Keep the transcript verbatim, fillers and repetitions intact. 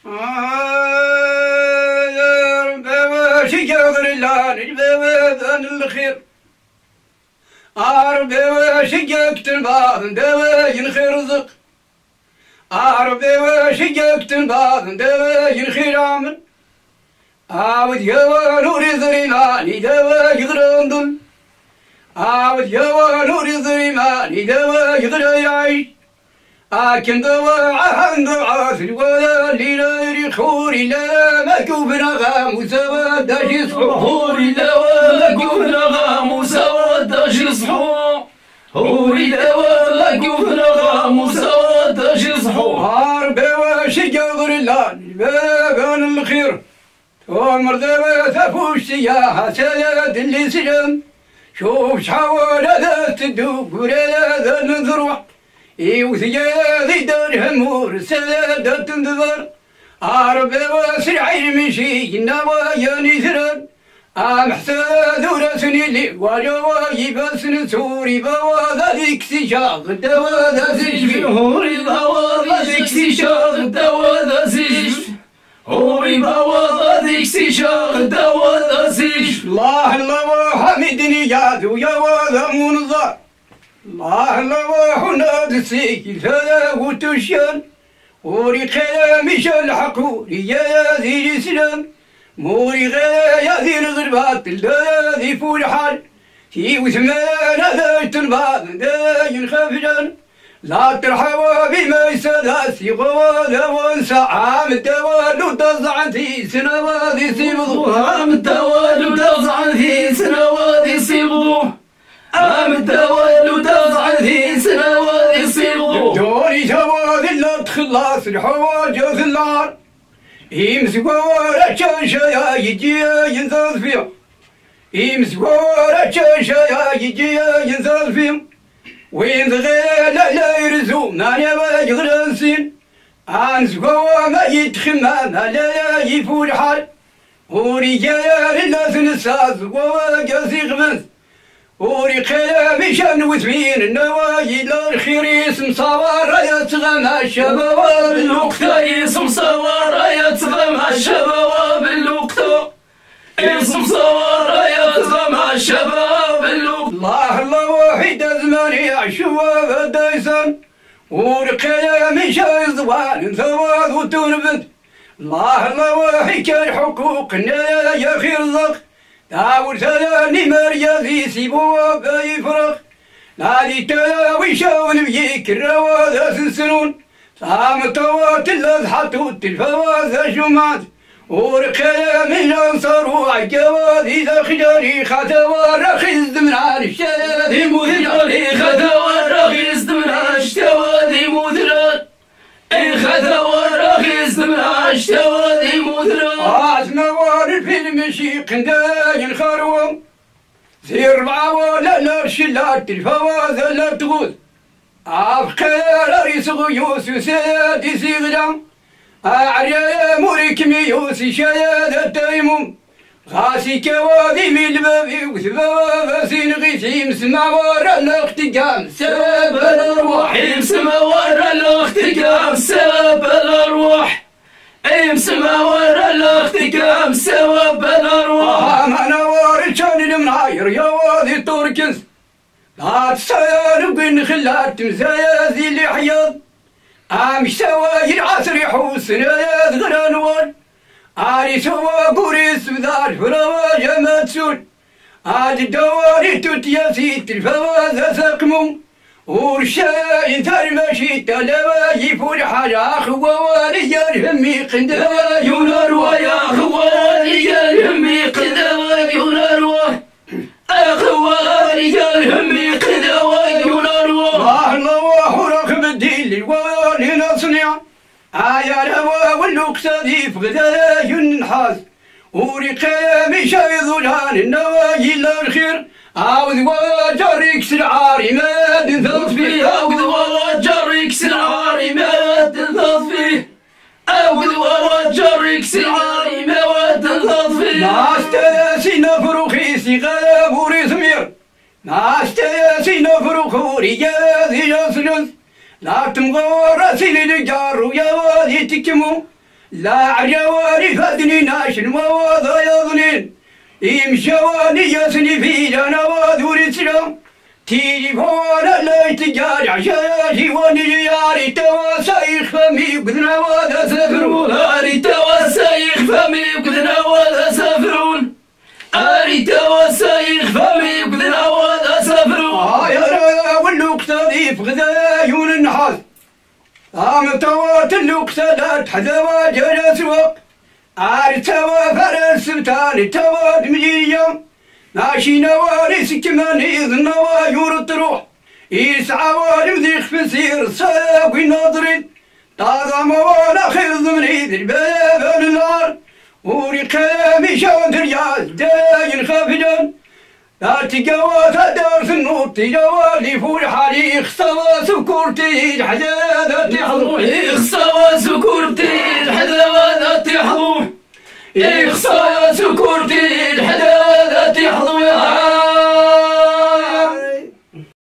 ربي يغفر لنا بابان الخير ربي وشجك تنباض دواين خير رزق ربي وشجك تنباض دواين خير عمل عاود يا نور ظريماني دواي غرندل عاود يا نور ظريماني دواي غريعيش أكن دواء عند عافر ولا ليلة خوري لا مكوب نغام وسواد داش صحوري لا مكوب نغام وسواد داش صحور هوري لا مكوب نغام وسواد داش صحور هارب وشي قدر الله بابان الخير عمر ذا ثفوش سياحة سياد اللي سلم شوف شحوال هذا تدوب ولا ذا نذروح يوثيا دار همور سادة تنذر عربي واسرع المشي النوايا نثرا أم حساد ورسني لي وجواي بسن سوري بواذا اكتشاف دواذا سجف هوري بواذا اكتشاف دواذا سجف هوري بواذا اكتشاف دواذا سجف الله الله حمدني يا ذو يا واذا منظر الله الله هنا تسيك فلا وتشان وري خيامي الحقوري يا ذي الإسلام موري غيا ذي الغربات لا ذي فول حال في وثمان ذا تنباض ذا ينخفجان لا ترحوا بما يسداسي غواذا وانسى عام التوالد تزعن في سنوات يصيبضو عام التوالد تزعن في سنوات يصيبضو عام التوالد تزعن في سنوات يصيبضو دوري شواذ لا تخلص الحواجز النار يمسكوا رشاشا يجي ينزل فيهم يمسكوا رشاشا يجي ينزل فيهم وين غير لا يرزو ما يبغى يغرسين أنسكوا ما يتخمم لا يفول حال ورجال الناس نساز وجاسي غمز ورقيا مشان وثمين النوايا للخير اسم صوار يا تغمى الشباب بالوقت اسم صوار يا تغمى الشباب بالوقت اسم صوار يا تغمى الشباب بالوقت الله الله واحد زماني عشوا الدايسان ورقيا مشان زوال ثواد وتنبت الله الله واحد كان حقوقنا يا خير الزق داور ثاني مريضي سيبوا بيفرغ نادي تلاوي شاون بيك الرواد سنون صام طوات الأضحى التلفواز الجمعات ورقيا من أنصار وعجواد إذا خجاري خذوا رخيص من عالشتاد مذراني خذوا رخيص من عالشتاد مذران إن خذوا رخيص من عالشتاد مذران عزنا وارد في المشيق نداين خروم زي ربعة ولا لا شلات الفواز لا تغوز عفقيا ريس غيوس وسيادي سيغلام أعريا موريك ميوسي شياد التيمم غاسي كوادي من البابي وثبابا سين غيثي مسمى ورا الاختقام سبب الأرواح يمسمى ورا الاختقام سبب الأرواح يمسمى ورا الاختقام سبب الأرواح أنا وارد شان المناير يا وادي توركنس لا تسير بين خلات مزايا اللي حياض أمش سواير عصري حوسن يا غرانوان عاري سوا بوريس بذار فلوا جمال سود عاد الدواري تتياسي الفواز سقمو ورشاي ثار ماشي تلوا يفور حاجة خوالي يرهمي قندوا يونروا يا خوالي يرهمي قندوا يونروا خوالي يرهمي قندوا يونروا الله الله ورخم الدين الوالي نصنع آيا الهوى واللقصة فغدا ينحاز ورقيا مشاي ظلان النوايا للخير عاوذ وجرك سلعاري ما تنثض فيه عاوذ وجرك سلعاري ما تنثض فيه عاوذ وجرك سلعاري ما تنثض فيه ناس تياسي نفرخي سيغاب ورثمير ناس تياسي نفرخ رجاذي جسلس لا تمغور سيل الجار ويا وادي تكمو لا عجواني فدني ناش المواضع يظنين يمشواني يسني في جانا وذور السلام تيجي فوانا لا يتجاري عشاياشي ونجياري تواسايخ فمي بذنا وذا سفرون أري تواسايخ فمي بذنا وذا سفرون أري تواسايخ فمي بذنا وذا سفرون آه يا را واللوقت ضيف غذا يون النحاس آم توات اللوقت لا تحذا واجه سواق آري توا فرس سبتاني توات مجيام ماشي نواري سكماني ظنوا يور الطروح يسعى والمذيخ في سير ساقي ناظرين طاغى موانا خير ضمني ذي الباب النار وري كلامي شون ريال داين خافجان لا تقوى دار في النور تجوى لي فور حالي اخصوا سكورتي حداثتي حضوري اخصوا سكورتي